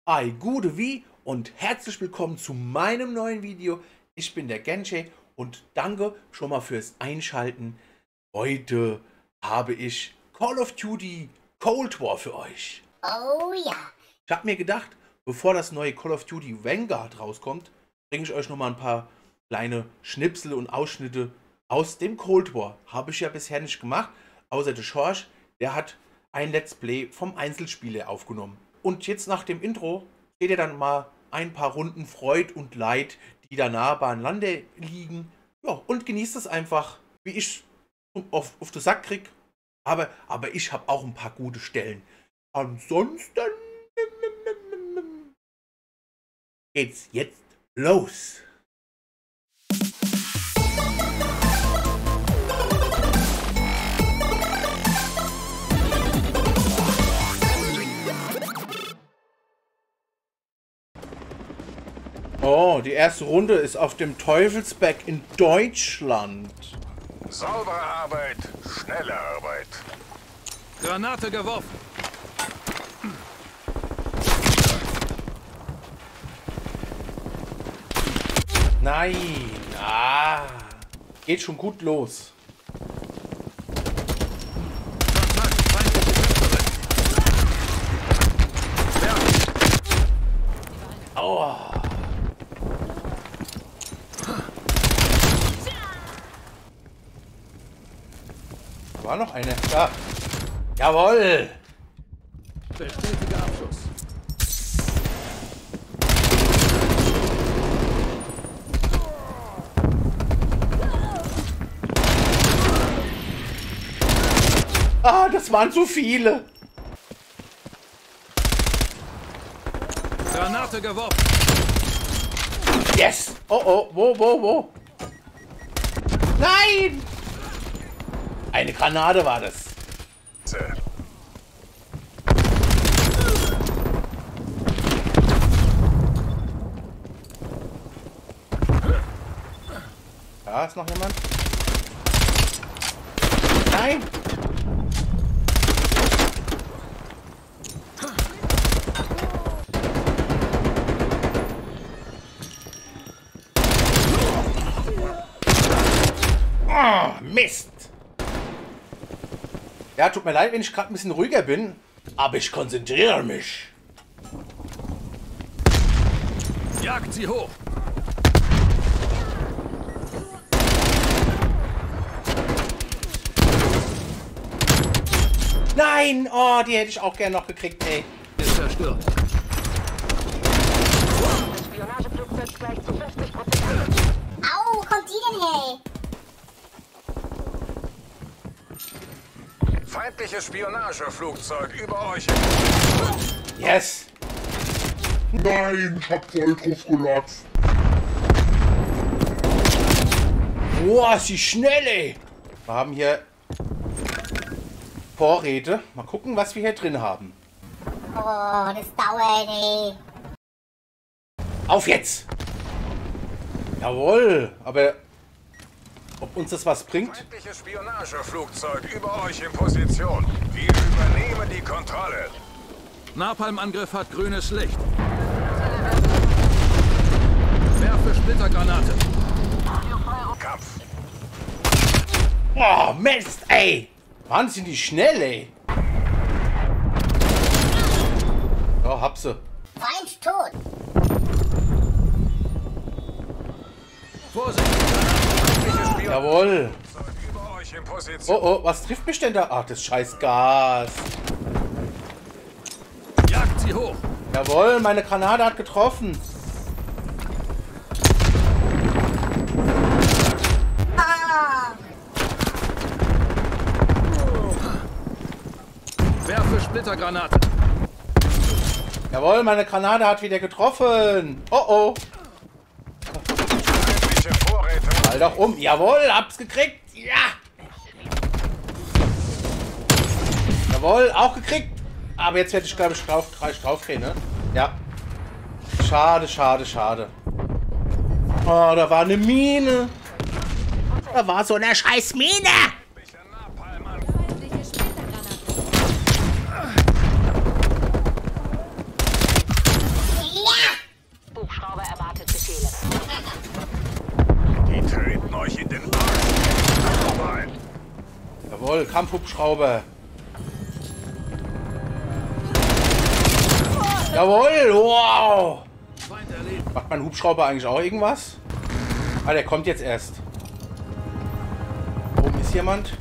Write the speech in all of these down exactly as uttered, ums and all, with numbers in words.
Hi, Gude wie und herzlich willkommen zu meinem neuen Video. Ich bin der Genche und danke schon mal fürs Einschalten. Heute habe ich Call of Duty Cold War für euch. Oh ja. Ich habe mir gedacht, bevor das neue Call of Duty Vanguard rauskommt, bringe ich euch noch mal ein paar kleine Schnipsel und Ausschnitte aus dem Cold War. Habe ich ja bisher nicht gemacht, außer der Schorsch, der hat ein Let's Play vom Einzelspieler aufgenommen. Und jetzt nach dem Intro seht ihr dann mal ein paar Runden Freud und Leid, die da nah beieinander liegen. Ja, und genießt es einfach, wie ich auf, auf den Sack krieg. Aber, aber ich habe auch ein paar gute Stellen. Ansonsten geht's jetzt los. Oh, die erste Runde ist auf dem Teufelsberg in Deutschland. Saubere Arbeit, schnelle Arbeit. Granate geworfen. Nein, ah, geht schon gut los. Aua. War noch eine. Ja. Jawohl. Bestätiger Abschuss. Ah, das waren zu viele. Granate geworfen. Yes. Oh, oh, wo, wo, wo? Nein. Eine Granate war das. Da ist noch jemand. Nein. Oh, Mist. Ja, tut mir leid, wenn ich gerade ein bisschen ruhiger bin, aber ich konzentriere mich. Jagt sie hoch. Nein, oh, die hätte ich auch gerne noch gekriegt, ey. Ist zerstört. Spionageflugzeug gleich zu fünfzig Prozent. Au, wo kommt die denn her? Feindliches Spionageflugzeug über euch. Yes. Nein, ich hab voll drauf gelatzt. Boah, ist sie schnell, ey. Wir haben hier Vorräte. Mal gucken, was wir hier drin haben. Oh, das dauert, ey. Auf jetzt! Jawohl, aber ob uns das was bringt? Feindliches Spionageflugzeug über euch in Position. Wir übernehmen die Kontrolle. Napalmangriff hat grünes Licht. Werfe Splittergranate. Kampf. Oh, Mist, ey! Mann, sind die schnell, ey! Oh, hab sie. Feind tot. Vorsicht. Feindliches Jawohl. Spionageflugzeug über euch in Oh, Position. oh, was trifft mich denn da? Ach, das scheiß Gas. Jagt sie hoch. Jawohl, meine Granate hat getroffen. Ah, Werfe Splittergranate. Jawohl, meine Granate hat wieder getroffen. Oh, oh. Feindliche Vorräte. Fall doch um. Jawohl, hab's gekriegt. Ja. Jawohl, auch gekriegt. Aber jetzt werde ich, glaube ich, drauf, drauf gehen, ne? Ja. Schade, schade, schade. Oh, da war eine Mine. Da war so eine scheiß Mine. Feindliche Splittergranate. Jawohl, Kampfhubschrauber. Jawohl, wow. Macht mein Hubschrauber eigentlich auch irgendwas? Ah, der kommt jetzt erst. Oben ist jemand.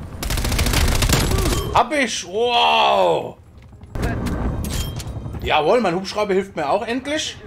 Hab ich, wow. Jawohl, mein Hubschrauber hilft mir auch endlich.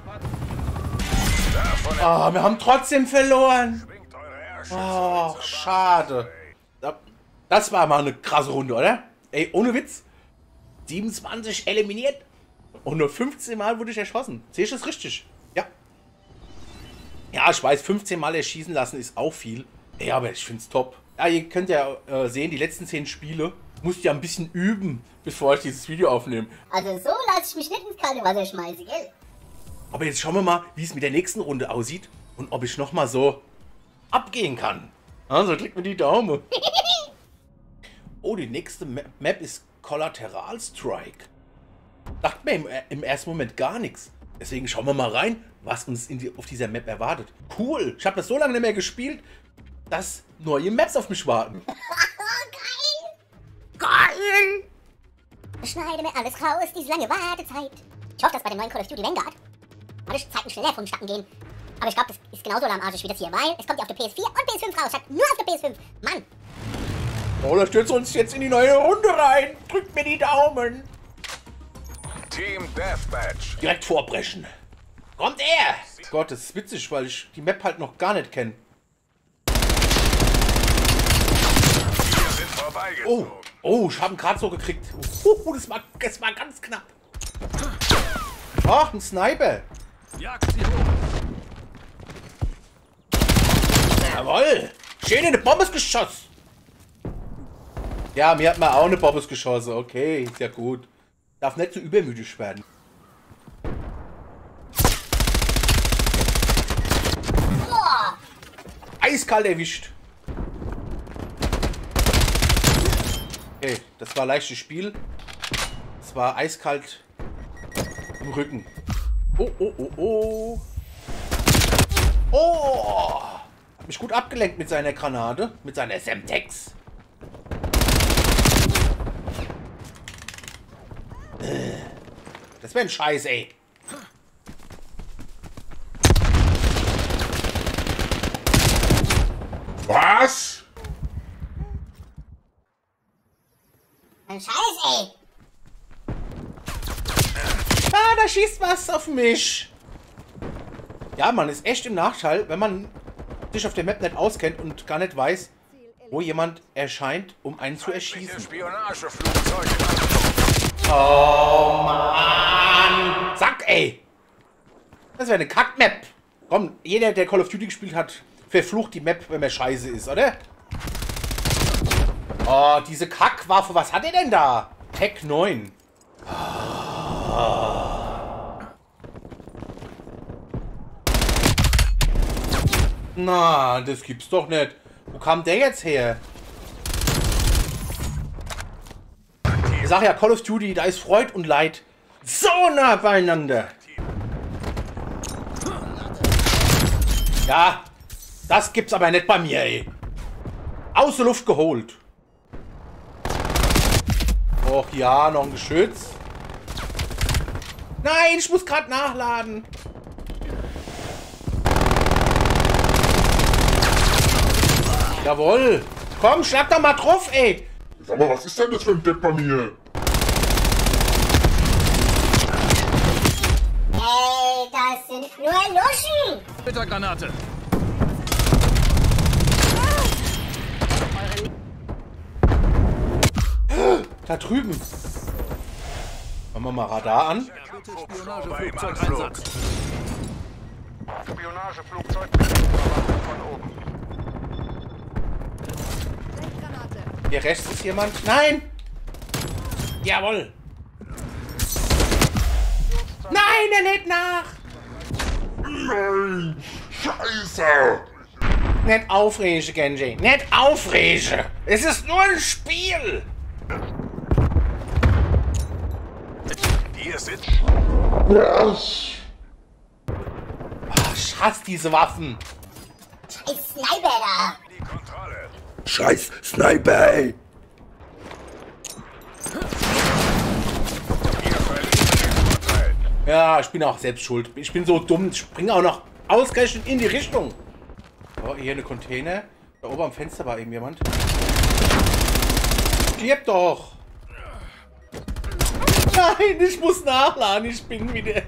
Ah, wir haben trotzdem verloren. Oh, schade. Das war mal eine krasse Runde, oder? Ey, ohne Witz. siebenundzwanzig eliminiert. Und nur fünfzehn Mal wurde ich erschossen. Sehe ich das richtig? Ja. Ja, ich weiß, fünfzehn Mal erschießen lassen ist auch viel. Ja, aber ich finde es top. Ja, ihr könnt ja äh, sehen, die letzten zehn Spiele musst ja ein bisschen üben, bevor ich dieses Video aufnehme. Also so lasse ich mich nicht ins kalte Wasser schmeißen, gell? Aber jetzt schauen wir mal, wie es mit der nächsten Runde aussieht und ob ich nochmal so abgehen kann. Also klickt mir die Daumen. Oh, die nächste Map ist Collateral Strike. Dachte mir im, im ersten Moment gar nichts. Deswegen schauen wir mal rein, was uns in die, auf dieser Map erwartet. Cool, ich habe das so lange nicht mehr gespielt, dass neue Maps auf mich warten. Geil! Geil! Schneide mir alles raus, diese lange Wartezeit. Ich hoffe, dass bei dem neuen Call of Duty Vanguard alle Zeiten schneller vonstatten gehen. Aber ich glaube, das ist genauso lahmarschig wie das hier, weil es kommt ja auf der P S vier und P S fünf raus. Statt nur auf der P S fünf. Mann! Oh, da stürzt uns jetzt in die neue Runde rein. Drückt mir die Daumen. Team Deathmatch. Direkt vorbrechen. Kommt er! Gott, das ist witzig, weil ich die Map halt noch gar nicht kenne. Wir sind vorbeigezogen. Oh, oh, ich habe ihn gerade so gekriegt. Uh, das, war, das war ganz knapp. Ach, ein Sniper. Jagt sie hoch. Jawohl. Schön in eine Bombes geschossen. Ja, mir hat man auch eine Bombes geschossen. Okay, ist ja gut. Darf nicht zu übermütig werden. Boah! Eiskalt erwischt. Okay, das war leichtes Spiel. Es war eiskalt im Rücken. Oh, oh, oh, oh. Oh! Hat mich gut abgelenkt mit seiner Granate. Mit seiner Semtex. Das wäre ein Scheiß, ey. Was? Ein Scheiß, ey! Ah, da schießt was auf mich. Ja, man ist echt im Nachteil, wenn man sich auf der Map nicht auskennt und gar nicht weiß, wo jemand erscheint, um einen zu erschießen. Spionageflugzeuge. Oh, Mann. Zack, ey. Das wäre eine Kack-Map. Komm, jeder, der Call of Duty gespielt hat, verflucht die Map, wenn man scheiße ist, oder? Oh, diese Kackwaffe. Was hat er denn da? Tech neun. Oh. Na, das gibt's doch nicht. Wo kam der jetzt her? Ich sag ja, Call of Duty, da ist Freud und Leid so nah beieinander. Ja, das gibt's aber nicht bei mir, ey. Aus der Luft geholt. Och ja, noch ein Geschütz. Nein, ich muss gerade nachladen. Jawohl. Komm, schlag doch mal drauf, ey. Sag mal, was ist denn das für ein Depp bei mir? Ey, das sind nur Luschen! Splittergranate. Da drüben. Machen wir mal Radar an. Spionageflugzeugeinsatz. Spionageflugzeug von oben. Hier rechts ist jemand. Nein! Jawohl! Nein, er lädt nach! Nein! Scheiße! Nicht aufregen, Genji. Nicht aufregen! Es ist nur ein Spiel! Hier sind Was? Ach, ich hasse diese Waffen. Scheiß Sniper da! die Kontrolle. Scheiß Sniper, ey! Ja, ich bin auch selbst schuld. Ich bin so dumm. Ich springe auch noch ausgerechnet in die Richtung. Oh, hier eine Container. Da oben am Fenster war irgendjemand. Stirb doch! Nein, ich muss nachladen. Ich bin wieder...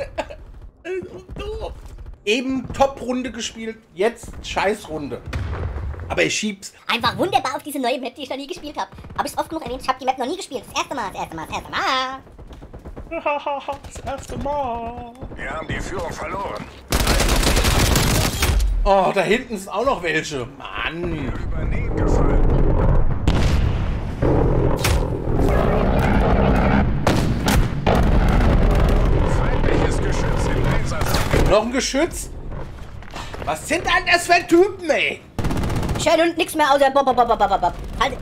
Eben Top-Runde gespielt. Jetzt Scheiß-Runde. Aber ich schieb's. Einfach wunderbar auf diese neue Map, die ich noch nie gespielt habe. Habe ich oft genug erwähnt, ich habe die Map noch nie gespielt. Das erste Mal, das erste Mal, das erste Mal. Das erste Mal. Wir haben die Führung verloren. Oh, da hinten sind auch noch welche. Mann. Übernehmen gefallen. Feindliches Geschütz im Einsatz. Noch ein Geschütz? Was sind denn das für Typen, ey? Schön und nix mehr außer Bob, Bob, Bob, Bob, Bob, Bob. Halt.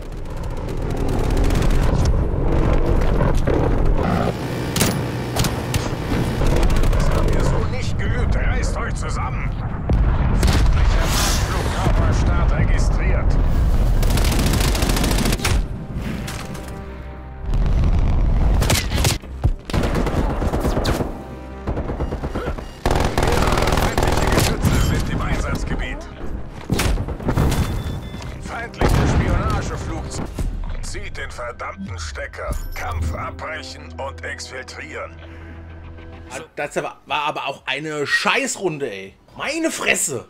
Das haben wir so nicht geübt. Reißt euch zusammen. Feindlicher Marschflugkörperstart registriert. Feindliche Geschütze sind im Einsatzgebiet. Feindliche Spionageflugzeug. Zieht den verdammten Stecker. Kampf abbrechen und exfiltrieren. Das war aber auch eine Scheißrunde, ey. Meine Fresse.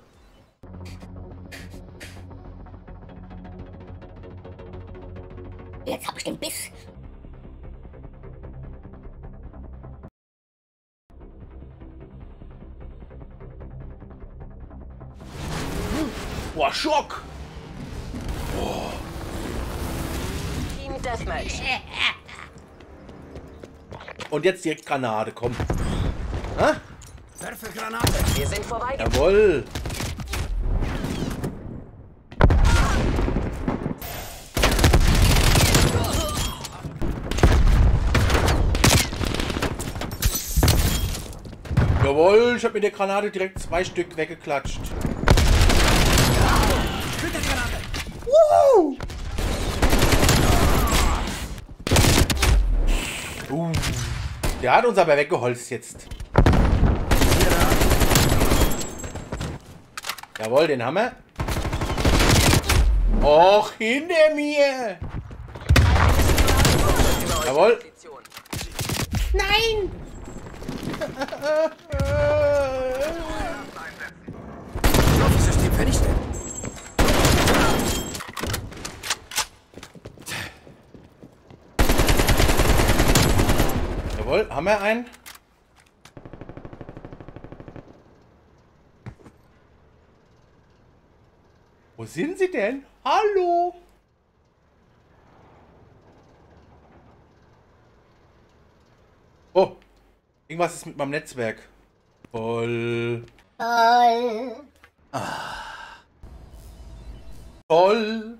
Jetzt hab ich den Biss. Boah, Schock. Team Deathmatch. Und jetzt direkt Granate, komm. Ha? Werfe Granate. Wir sind vorbei. Jawohl. Jawohl, ich hab mit der Granate direkt zwei Stück weggeklatscht. Woo! Uh, der hat uns aber weggeholzt jetzt. Jawohl, den haben wir. Och, hinter mir. Jawohl. Nein! System vernichtet. Jawohl, haben wir einen? Wo sind sie denn? Hallo? Oh, irgendwas ist mit meinem Netzwerk. Voll. Toll. Toll.